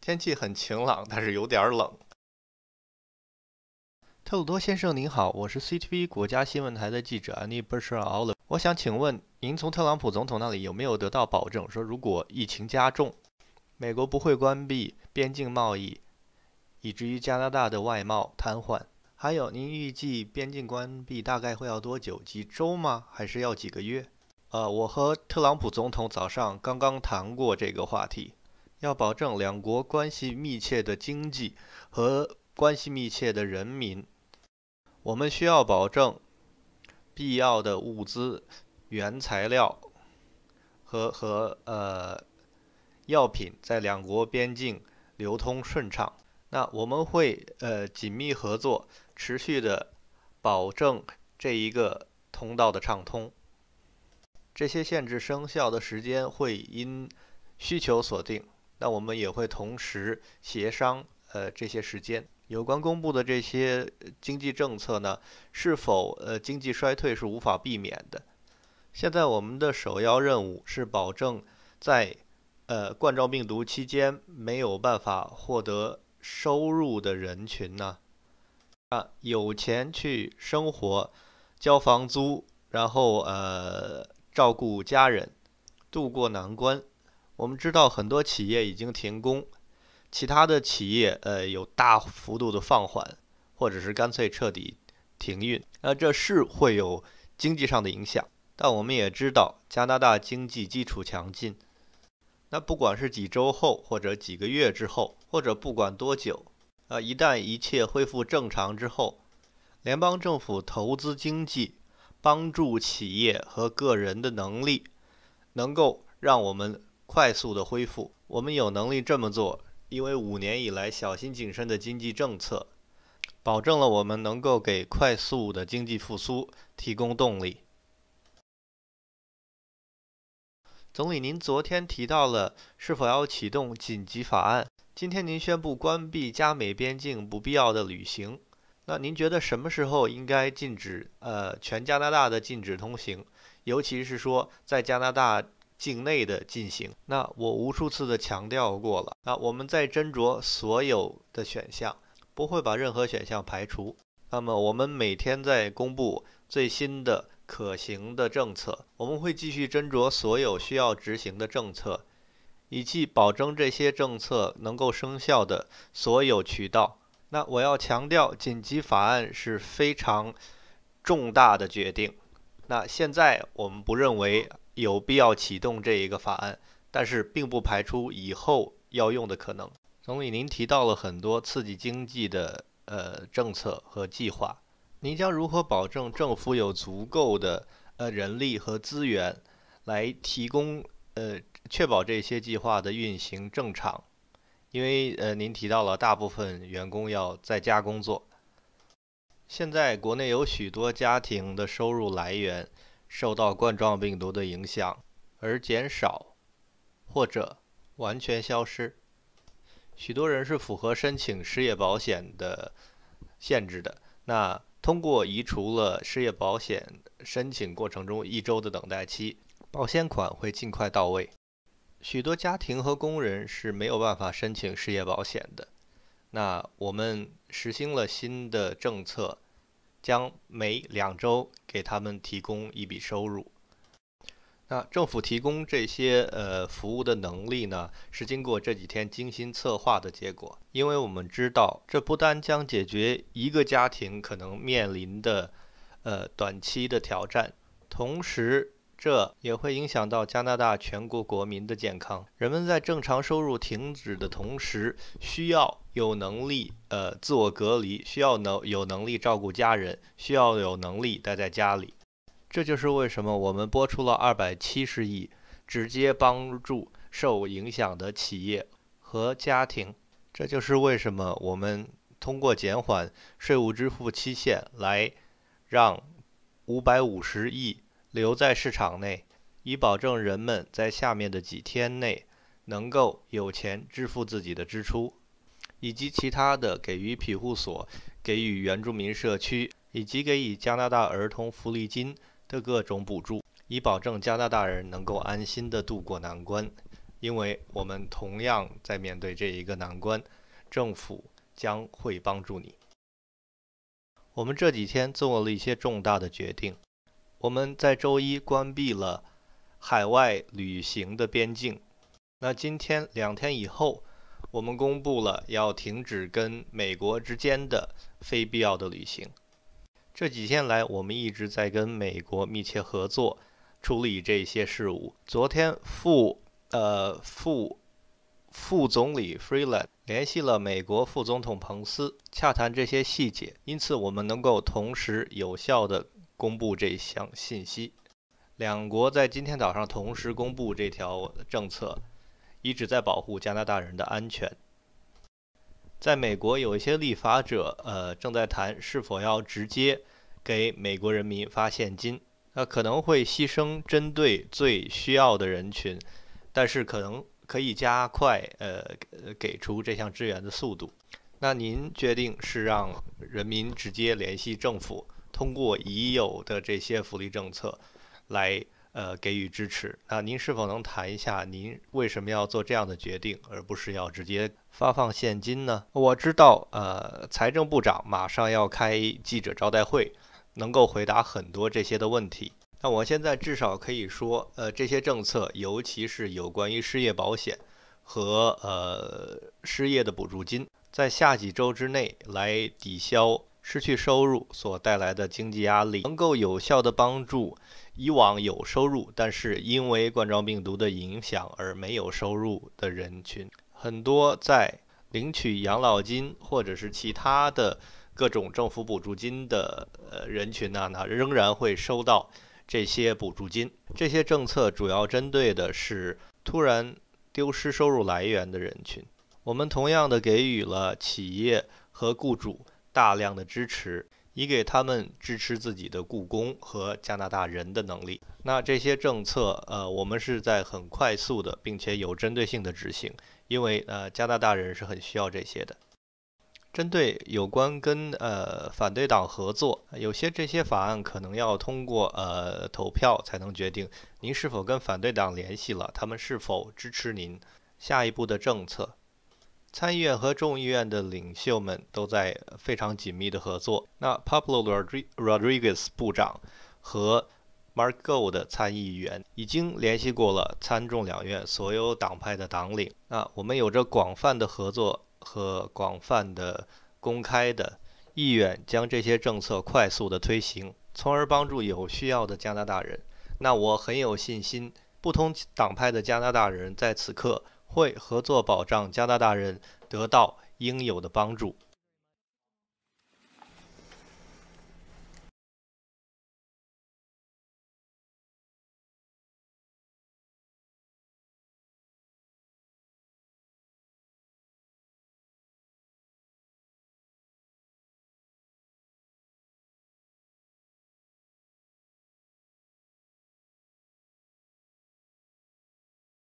天气很晴朗，但是有点冷。特鲁多先生您好，我是 CTV 国家新闻台的记者安妮·贝舍尔奥勒。我想请问，您从特朗普总统那里有没有得到保证，说如果疫情加重，美国不会关闭边境贸易，以至于加拿大的外贸瘫痪？还有，您预计边境关闭大概会要多久？几周吗？还是要几个月？我和特朗普总统早上刚刚谈过这个话题，要保证两国关系密切的经济和关系密切的人民。我们需要保证必要的物资、原材料和药品在两国边境流通顺畅。那我们会紧密合作，持续的保证这一个通道的畅通。这些限制生效的时间会因需求所定，那我们也会同时协商这些时间。有关公布的这些经济政策呢，是否经济衰退是无法避免的。现在我们的首要任务是保证在冠状病毒期间没有办法获得收入的人群呢，有钱去生活、交房租，然后照顾家人，渡过难关。我们知道很多企业已经停工。其他的企业有大幅度的放缓，或者是干脆彻底停运，这是会有经济上的影响。但我们也知道加拿大经济基础强劲，那不管是几周后，或者几个月之后，或者不管多久，一旦一切恢复正常之后，联邦政府投资经济，帮助企业和个人的能力，能够让我们快速的恢复。我们有能力这么做，因为5年以来小心谨慎的经济政策，保证了我们能够给快速的经济复苏提供动力。总理，您昨天提到了是否要启动紧急法案，今天您宣布关闭加美边境不必要的旅行，那您觉得什么时候应该禁止全加拿大的禁止通行，尤其是说在加拿大境内的进行？那我无数次的强调过了，我们在斟酌所有的选项，不会把任何选项排除。那么我们每天在公布最新的可行的政策，我们会继续斟酌所有需要执行的政策，以及保证这些政策能够生效的所有渠道。那我要强调，紧急法案是非常重大的决定。那现在我们不认为有必要启动这一个法案，但是并不排除以后要用的可能。总理，您提到了很多刺激经济的政策和计划，您将如何保证政府有足够的人力和资源来提供确保这些计划的运行正常？因为您提到了大部分员工要在家工作。现在国内有许多家庭的收入来源受到冠状病毒的影响而减少，或者完全消失。许多人是符合申请失业保险的限制的，那通过移除了失业保险申请过程中1周的等待期，保险款会尽快到位。许多家庭和工人是没有办法申请失业保险的。那我们实行了新的政策，将每2周给他们提供一笔收入。那政府提供这些服务的能力呢，是经过这几天精心策划的结果。因为我们知道，这不单将解决一个家庭可能面临的短期的挑战，同时这也会影响到加拿大全国国民的健康。人们在正常收入停止的同时，需要有能力自我隔离，需要有能力照顾家人，需要有能力待在家里。这就是为什么我们拨出了270亿，直接帮助受影响的企业和家庭。这就是为什么我们通过减缓税务支付期限来让550亿留在市场内，以保证人们在下面的几天内能够有钱支付自己的支出，以及其他的给予庇护所、给予原住民社区，以及给予加拿大儿童福利金的各种补助，以保证加拿大人能够安心地渡过难关。 因为我们同样在面对这一个难关，政府将会帮助你。我们这几天做了一些重大的决定，我们在周一关闭了海外旅行的边境。那今天2天以后，我们公布了要停止跟美国之间的非必要的旅行。这几天来，我们一直在跟美国密切合作，处理这些事务。昨天副总理 Freeland 联系了美国副总统彭斯，洽谈这些细节，因此我们能够同时有效地公布这项信息。两国在今天早上同时公布这条政策，一直在保护加拿大人的安全。在美国，有一些立法者正在谈是否要直接给美国人民发现金，可能会牺牲针对最需要的人群，但是可能可以加快给出这项支援的速度。那您决定是让人民直接联系政府，通过已有的这些福利政策来给予支持。那您是否能谈一下您为什么要做这样的决定，而不是要直接发放现金呢？我知道财政部长马上要开记者招待会，能够回答很多这些的问题。那我现在至少可以说，这些政策，尤其是有关于失业保险和失业的补助金，在下几周之内来抵消失去收入所带来的经济压力，能够有效地帮助以往有收入但是因为冠状病毒的影响而没有收入的人群。很多在领取养老金或者是其他的各种政府补助金的人群呢，仍然会收到这些补助金。这些政策主要针对的是突然丢失收入来源的人群。我们同样的给予了企业和雇主大量的支持，以给他们支持自己的雇工和加拿大人的能力。那这些政策我们是在很快速的并且有针对性的执行，因为加拿大人是很需要这些的。针对有关跟反对党合作，有些这些法案可能要通过投票才能决定您是否跟反对党联系了，他们是否支持您下一步的政策。参议院和众议院的领袖们都在非常紧密的合作。那 Pablo Rodriguez 部长和 Mark Gold 参议员已经联系过了参众两院所有党派的党领。那我们有着广泛的合作和广泛的公开的意愿，将这些政策快速的推行，从而帮助有需要的加拿大人。那我很有信心，不同党派的加拿大人在此刻会合作保障加拿大人得到应有的帮助。